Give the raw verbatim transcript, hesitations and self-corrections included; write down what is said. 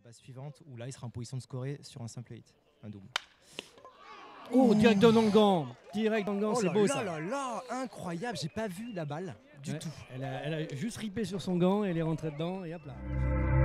base suivante où là il sera en position de scorer sur un simple hit, un double. Oh, direct dans le gant, direct dans le gant, Oh c'est là beau là ça. là là, incroyable, j'ai pas vu la balle du Ouais, tout. Elle a, elle a juste ripé sur son gant, elle est rentrée dedans et hop là.